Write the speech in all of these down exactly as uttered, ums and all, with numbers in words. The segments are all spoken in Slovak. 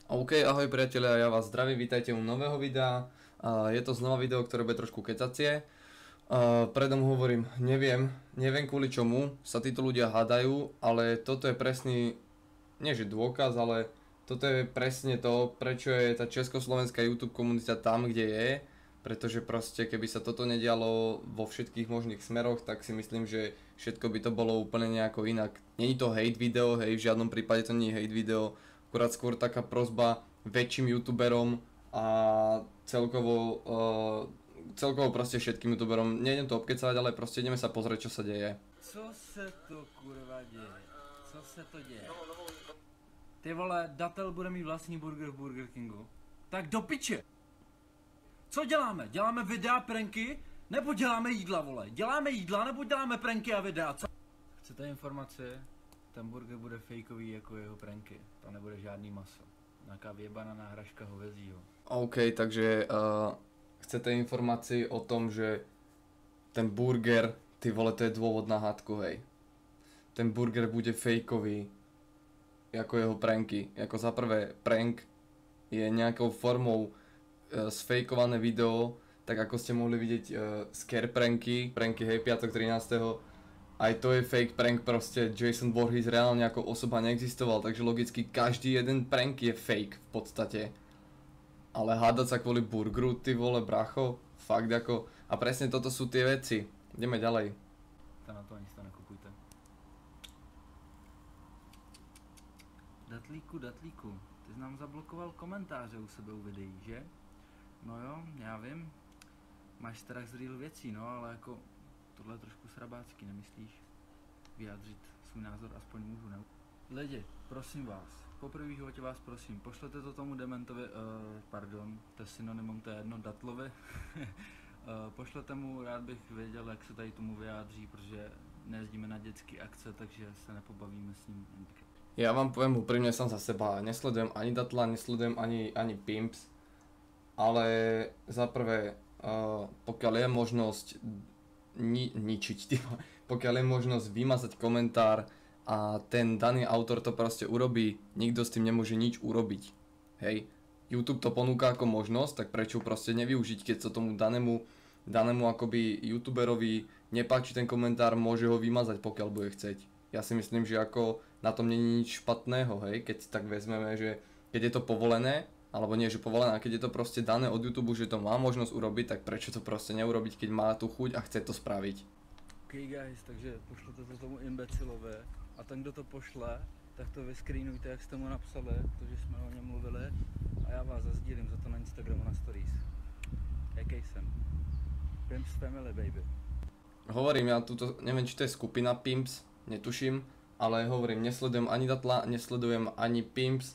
OK, ahoj priatelia, ja vás zdravím, vítajte u nového videa. Uh, je to znova video, ktoré bude trošku kecacie. Uh, predom hovorím, neviem, neviem kvôli čomu sa títo ľudia hádajú, ale toto je presný, nie že dôkaz, ale toto je presne to, prečo je tá československá YouTube komunita tam, kde je. Pretože proste, keby sa toto nedialo vo všetkých možných smeroch, tak si myslím, že všetko by to bolo úplne nejako inak. Není to hate video, hej, v žiadnom prípade to nie je hate video, akurát skôr taká prosba väčším youtuberom a celkovo, uh, celkovo proste všetkým youtuberom. Nejdem to obkecať, ale proste ideme sa pozrieť, čo sa deje. Co se to kurva děje? Co se to děje? Ty vole, datel bude mít vlastní burger v Burger Kingu. Tak do piče! Co děláme? Děláme videa, pranky? Nebo děláme jídla, vole? Děláme jídla, nebo děláme pranky a videa, co? Chcete informace? Ten burger bude fejkový jako jeho pranky. To nebude žádný maso. Nějaká vyjebaná náhražka hovězího. OK, takže uh, chcete informácii o tom, že ten burger, ty vole, to je dôvod na hádku, hej. Ten burger bude fejkový jako jeho pranky. Jako za prvé, prank je nejakou formou uh, sfejkované video, tak ako ste mohli vidieť uh, scare pranky, pranky hej, piatok trinásteho Aj to je fake prank, proste Jason Voorhees reálne ako osoba neexistoval, takže logicky každý jeden prank je fake v podstate. Ale hádať sa kvôli burgeru, ty vole bracho, fakt ako, a presne toto sú tie veci. Ideme ďalej. To na to ani to nekupujte. Datlíku, datlíku, ty jsi nám zablokoval komentáře u sebe u videí, že? No jo, já vím. Máš strach z real věcí, no, ale jako tohle je trošku srabácky, nemyslíš? Vyjádřit svůj názor aspoň můžu, ne? Lidi, prosím vás, po první životě vás prosím, pošlete to tomu dementovi, uh, pardon, to je synonymum, to je jedno, datlovi. uh, pošlete mu, rád bych věděl, jak se tady tomu vyjádří, protože nejezdíme na dětské akce, takže se nepobavíme s ním. Ja vám poviem úprimne sám za seba, nesledujem ani Datla, nesledujem ani, ani Pimps, ale za prvé, uh, pokiaľ je možnosť Ni ničiť, tyba. Pokiaľ je možnosť vymazať komentár a ten daný autor to proste urobí, nikto s tým nemôže nič urobiť. Hej, YouTube to ponúka ako možnosť, tak prečo proste nevyužiť, keď sa tomu danému, danému akoby youtuberovi nepáči ten komentár, môže ho vymazať, pokiaľ bude chceť. Ja si myslím, že ako na tom není nič špatného, hej, keď tak vezmeme, že keď je to povolené, alebo nie, že povolené, keď je to proste dané od YouTube, že to má možnosť urobiť, tak prečo to proste neurobiť, keď má tu chuť a chce to spraviť. OK guys, takže pošlete to tomu imbecilové a ten, kdo to pošle, tak to vyscreenujte, jak jste mu napsali, to, že jsme o něm mluvili a já vás zazdílím za to na Instagramu na stories. Jaký jsem? Pimps Family, baby. Hovorím, ja tuto, neviem, či to je skupina Pimps, netuším, ale hovorím, nesledujem ani Datla, nesledujem ani Pimps.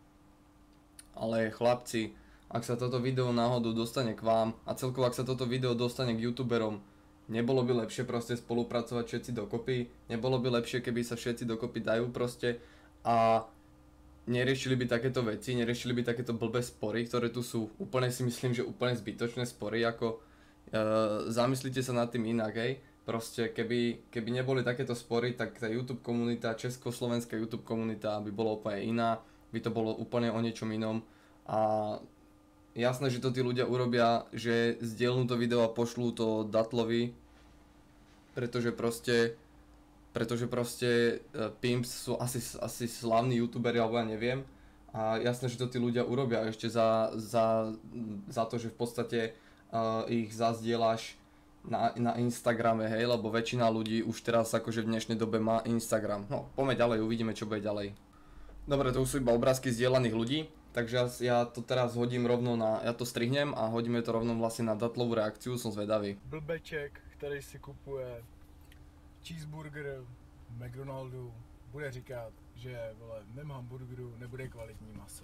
Ale chlapci, ak sa toto video náhodou dostane k vám a celkovo ak sa toto video dostane k youtuberom, nebolo by lepšie proste spolupracovať všetci dokopy, nebolo by lepšie, keby sa všetci dokopy dajú proste a neriešili by takéto veci, neriešili by takéto blbé spory, ktoré tu sú, úplne si myslím, že úplne zbytočné spory, ako e, zamyslite sa nad tým inak, hej, proste keby, keby neboli takéto spory, tak tá YouTube komunita, československá YouTube komunita by bola úplne iná, by to bolo úplne o niečom inom a jasné, že to tí ľudia urobia, že zdieľnú to video a pošlú to Datlovi, pretože proste pretože proste Pimps sú asi, asi slavní youtuberi, alebo ja neviem a jasné, že to tí ľudia urobia ešte za, za, za to, že v podstate uh, ich zazdieľaš na, na Instagrame, hej, lebo väčšina ľudí už teraz akože v dnešnej dobe má Instagram. No, poďme ďalej, uvidíme, čo bude ďalej. Dobre, to už sú iba obrázky zdieľaných ľudí, takže ja to teraz hodím rovno na, ja to strihnem a hodíme to rovno vlastne na Datlovú reakciu, som zvedavý. Blbeček, který si kupuje cheeseburger v McDonaldu, bude říkat, že vole, v mém hamburgeru nebude kvalitní maso.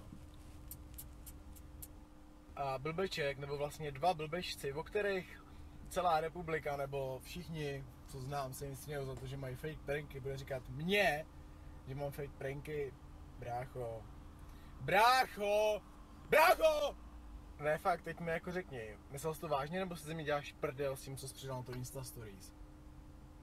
A blbeček, nebo vlastně dva blbečci, o kterých celá republika, nebo všichni, co znám, se jim smějou za to, že mají fake pranky, bude říkat mně, že mám fake pranky. Brácho. Brácho! Brácho! Ne, fakt, teď mi jako řekni, myslel jsi to vážně, nebo si ze mě děláš prdel s tím, co jsi přidal na to Insta Stories?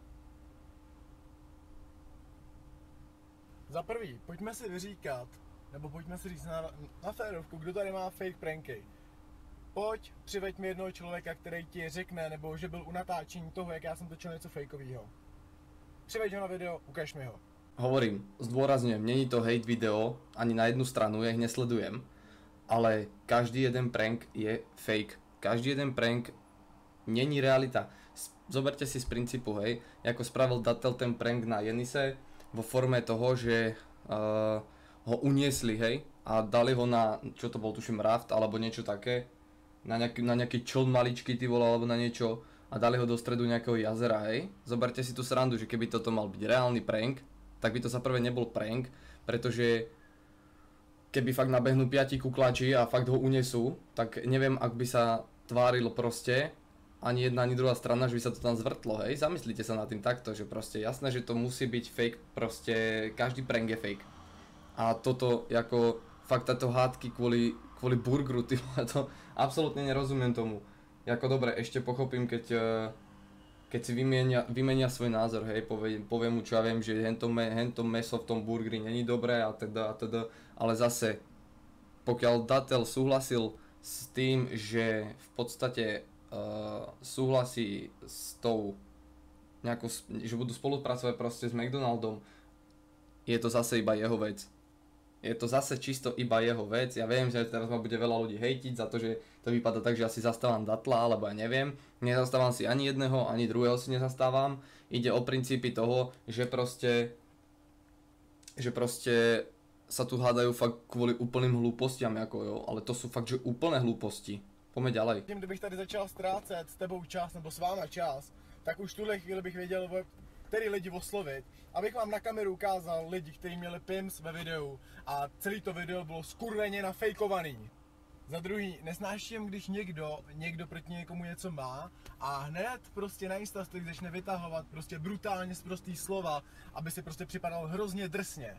Za prvý, pojďme si vyříkat, nebo pojďme si říct na, na férovku, kdo tady má fake pranky. Pojď, přiveď mi jednoho člověka, který ti řekne, nebo že byl u natáčení toho, jak já jsem točil něco fejkového. Přiveď ho na video, ukaž mi ho. Hovorím, zdôrazňujem, není to hate video, ani na jednu stranu, ja ich nesledujem, ale každý jeden prank je fake. Každý jeden prank není realita. Zoberte si z princípu, hej, ako spravil Datel ten prank na Jenise vo forme toho, že uh, ho uniesli, hej, a dali ho na, čo to bol, tuším, raft, alebo niečo také, na nejaký, na nejaký čln maličký, ty vole, alebo na niečo, a dali ho do stredu nejakého jazera, hej. Zoberte si tú srandu, že keby toto mal byť reálny prank, tak by to za prvé nebol prank, pretože keby fakt nabehnú piati kuklači a fakt ho unesú, tak neviem, ak by sa tvárilo proste ani jedna, ani druhá strana, že by sa to tam zvrtlo, hej. Zamyslite sa nad tým takto, že proste jasné, že to musí byť fake, proste každý prank je fake. A toto, ako fakt táto hádky kvôli, kvôli burgeru, ty vole, to absolútne nerozumiem tomu. Jako dobre, ešte pochopím, keď keď si vymenia, vymenia svoj názor, hej, povie, povie mu, čo ja viem, že hento, me, hento meso v tom burgeri není dobré a teda a teda, ale zase, pokiaľ Datel súhlasil s tým, že v podstate uh, súhlasí s tou nejakou, že budú spolupracovať proste s McDonaldom, je to zase iba jeho vec. Je to zase čisto iba jeho vec. Ja viem, že teraz ma bude veľa ľudí hejtiť za to, že to vypadá tak, že asi zastávam Datla, alebo ja neviem. Nezastávam si ani jedného, ani druhého si nezastávam. Ide o princípy toho, že proste, že proste sa tu hádajú fakt kvôli úplným hlúpostiam, ako jo, ale to sú fakt, že úplné hlúposti. Poďme ďalej. Tím, kdybych tady začal ztrácet s tebou čas, nebo s váma čas, tak už v tuhle chvíli bych věděl, který lidi oslovit, abych vám na kameru ukázal lidi, kteří měli Pimps ve videu a celý to video bylo skurveně nafejkovaný. Za druhý, nesnáším, když někdo, někdo proti někomu něco má a hned prostě na Instastory začne vytahovat prostě brutálně sprostý slova, aby si prostě připadal hrozně drsně.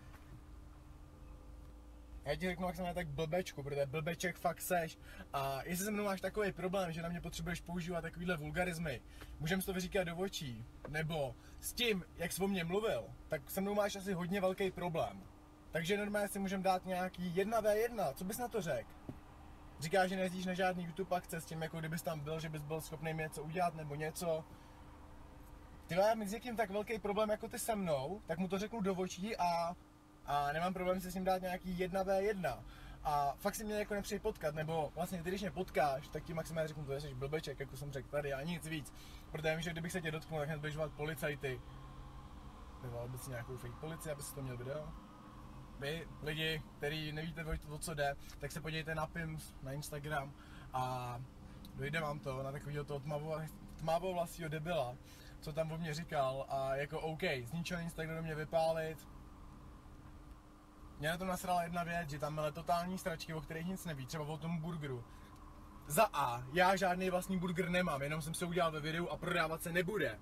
Já ti řeknu, jak jsem tak blbečku, protože blbeček fakt seš. A jestli se mnou máš takový problém, že na mě potřebuješ používat takovýhle vulgarizmy, můžeme si to vyříkat do očí, nebo s tím, jak jsi o mně mluvil, tak se mnou máš asi hodně velký problém. Takže normálně si můžeme dát nějaký jedna vé jedna, co bys na to řekl? Říkáš, že nejezdíš na žádný YouTube akce s tím, jako kdybys tam byl, že bys byl schopný mi něco udělat nebo něco. Ty já mít s někým tak velký problém jako ty se mnou, tak mu to řeknu do očí a a nemám problém si s ním dát nějaký jedna vé jedna. A fakt si mě jako nepřijde potkat, nebo vlastně ty, když mě potkáš, tak ti maximálně řeknu, to jsi blbeček, jako jsem řekl tady a nic víc. Protože vím, že kdybych se tě dotknul, tak hned budeš volat policajty. Nebo bys nějakou fake policii, aby si to měl video. Vy, lidi, kteří nevíte, o co jde, tak se podívejte na Pimps, na Instagram a dojde vám to na takového toho tmavovlasího debila, co tam o mě říkal a jako OK, z ničeho nic takhle do mě vypálit. Mě na tom nasrala jedna věc, že tam byly totální stračky, o kterých nic neví, třeba o tom burgeru. Za A, já žádný vlastní burger nemám, jenom jsem se udělal ve videu a prodávat se nebude.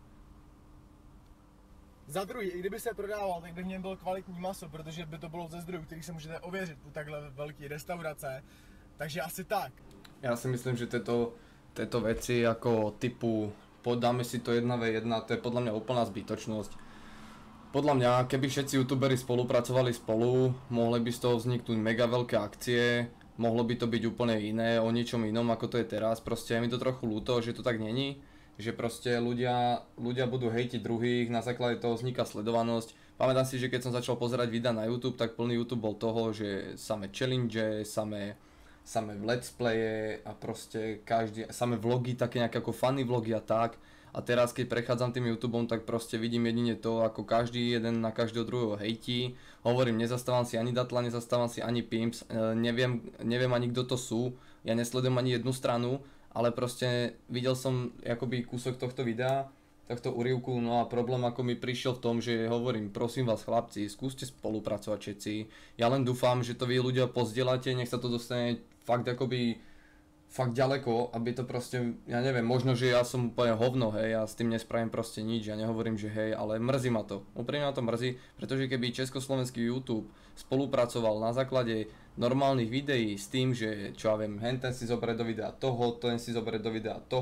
Za druhý, i kdyby se prodával, tak by v něm bylo kvalitní maso, protože by to bylo ze zdrojů, který se můžete ověřit u takhle velké restaurace. Takže asi tak. Ja si myslím, že tieto, tieto veci ako typu podáme si to jedna vé jedna, to je podľa mňa úplná zbytočnosť. Podľa mňa, keby všetci youtuberi spolupracovali spolu, mohli by z toho vzniknúť mega veľké akcie, mohlo by to byť úplne iné, o niečom inom ako to je teraz, proste je mi to trochu ľúto, že to tak není, že proste ľudia, ľudia budú hejtiť druhých, na základe toho vzniká sledovanosť. Pamätám si, že keď som začal pozerať videa na YouTube, tak plný YouTube bol toho, že samé challenge, samé, samé let's playe a proste každý, samé vlogy, také nejaké ako funny vlogy a tak. A teraz, keď prechádzam tým YouTubeom, tak proste vidím jedine to, ako každý jeden na každého druhého hejtí. Hovorím, nezastávam si ani Datla, nezastávam si ani Pimps, e, neviem, neviem ani kto to sú, ja nesledujem ani jednu stranu, ale proste videl som akoby kúsok tohto videa, tohto úryvku, no a problém ako mi prišiel v tom, že hovorím, prosím vás chlapci, skúste spolupracovať všetci. Ja len dúfam, že to vy ľudia pozdieľate, nech sa to dostane fakt akoby fakt ďaleko, aby to proste, ja neviem, možno, že ja som úplne hovno, hej, ja s tým nespravím proste nič, ja nehovorím, že hej, ale mrzí ma to, úprimne ma to mrzí, pretože keby československý YouTube spolupracoval na základe normálnych videí s tým, že čo ja viem, henten si zoberie do videa toho, ten si zoberie do videa toho,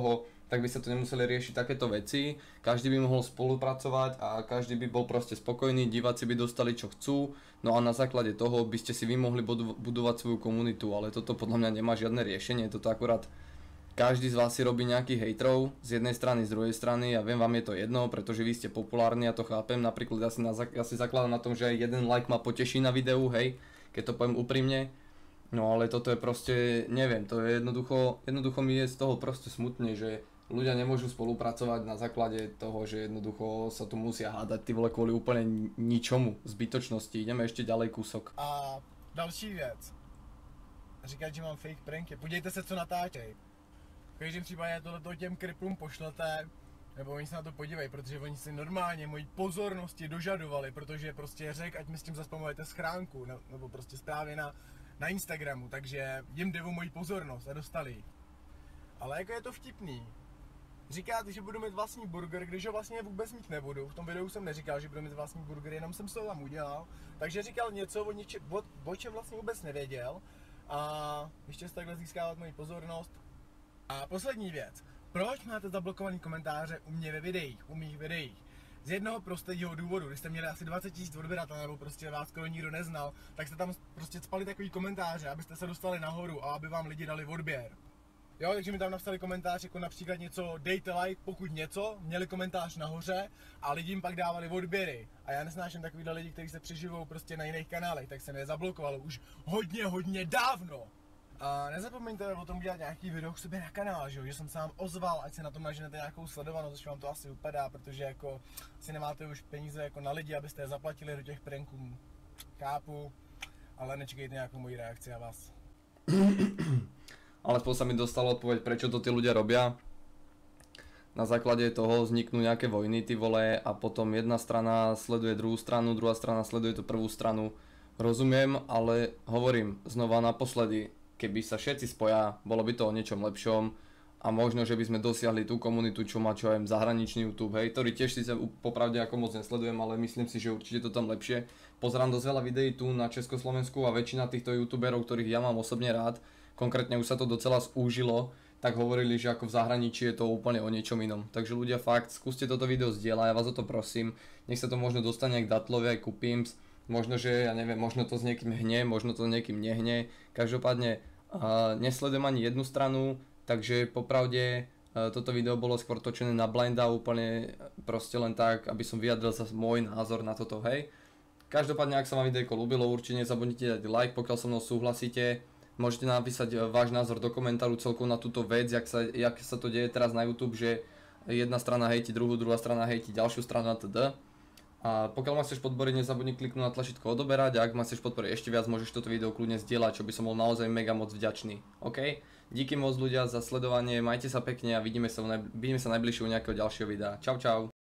tak by sa tu nemuseli riešiť takéto veci, každý by mohol spolupracovať a každý by bol proste spokojný, diváci by dostali čo chcú, no a na základe toho by ste si vy mohli budovať svoju komunitu, ale toto podľa mňa nemá žiadne riešenie, toto akurát každý z vás si robí nejakých hejtrov z jednej strany, z druhej strany a viem, vám je to jedno, pretože vy ste populárni, ja to chápem, napríklad ja si, na, ja si zakladám na tom, že aj jeden like ma poteší na videu, hej, keď to poviem úprimne. No ale toto je proste, neviem, to je jednoducho, jednoducho mi je z toho proste smutne, že ľudia nemôžu spolupracovať na základe toho, že jednoducho sa tu musia hádať ty vole kvôli úplne ničomu, zbytočnosti, ideme ešte ďalej kúsok. A další věc, říkat, že mám fake pranky, podívejte se, co natáčej. V každém případě tohleto těm kriplům pošlete, nebo oni se na to podívají, protože oni si normálně mojí pozornosti dožadovali, protože prostě řek, ať mi s tím zaspamujete schránku, nebo prostě zprávy na, na Instagramu, takže jim jde o moji pozornost a dostali ji. Ale jako je to vtipný. Říkáte, že budu mít vlastní burger, když ho vlastně vůbec mít nebudu. V tom videu jsem neříkal, že budu mít vlastní burger, jenom jsem se ho tam udělal. Takže říkal něco, o, něče, o, o čem vlastně vůbec nevěděl. A ještě se takhle získávat moji pozornost. A poslední věc. Proč máte zablokovaný komentáře u mě ve videích, u mých videích? Z jednoho prostého důvodu, když jste měli asi dvacet tisíc odběratelů, nebo prostě vás skoro nikdo neznal, tak jste tam prostě spali takový komentáře, abyste se dostali nahoru a aby vám lidi dali odběr. Jo, takže mi tam napsali komentář jako například něco, dejte like, pokud něco, měli komentář nahoře a lidi jim pak dávali odběry. A já nesnáším takovýhle lidi, kteří se přeživou prostě na jiných kanálech, tak se mě zablokovalo už hodně, hodně dávno. A nezapomeňte o tom dělat nějaký video k sobě na kanál, že, jo? Že jsem se vám ozval, ať se na tom naženete nějakou sledovanost, což vám to asi upadá, protože jako si nemáte už peníze jako na lidi, abyste je zaplatili do těch pranků. Chápu, ale nečekejte nějakou moji reakci a vás. Ale spolu sa mi dostala odpoveď, prečo to tí ľudia robia. Na základe toho vzniknú nejaké vojny, ty vole, a potom jedna strana sleduje druhú stranu, druhá strana sleduje tú prvú stranu. Rozumiem, ale hovorím znova naposledy, keby sa všetci spoja, bolo by to o niečom lepšom a možno, že by sme dosiahli tú komunitu, čo má čo aj zahraničný YouTube, hej, ktorý tiež síce popravde ako moc nesledujem, ale myslím si, že určite to tam lepšie. Pozerám dosť veľa videí tu na Československu a väčšina týchto youtuberov, ktorých ja mám osobne rád, konkrétne už sa to docela zúžilo, tak hovorili, že ako v zahraničí je to úplne o niečom inom. Takže ľudia, fakt, skúste toto video zdieľať, ja vás o to prosím. Nech sa to možno dostane aj k Datlovi, aj ku Pimps. Možno, že, ja neviem, možno to s niekým hne, možno to s niekým nehne. Každopádne, uh, nesledujem ani jednu stranu, takže popravde uh, toto video bolo skôr točené na blinda, úplne proste len tak, aby som vyjadril sa môj názor na toto, hej. Každopádne, ak sa vám videjko ľúbilo, určite nezabudnite dať like, pokiaľ so mnou súhlasíte. Môžete napísať váš názor do komentáru celkovo na túto vec, jak sa, jak sa to deje teraz na YouTube, že jedna strana hejti druhú, druhá strana hejti ďalšiu stranu atd. A pokiaľ ma chceš podporiť, nezabudni kliknúť na tlačítko odoberať a ak ma chceš podporiť ešte viac, môžeš toto video kľudne zdieľať, čo by som bol naozaj mega moc vďačný. OK? Díky moc ľudia za sledovanie, majte sa pekne a vidíme sa, v najbližšieho nejakého ďalšieho videa. Čau čau.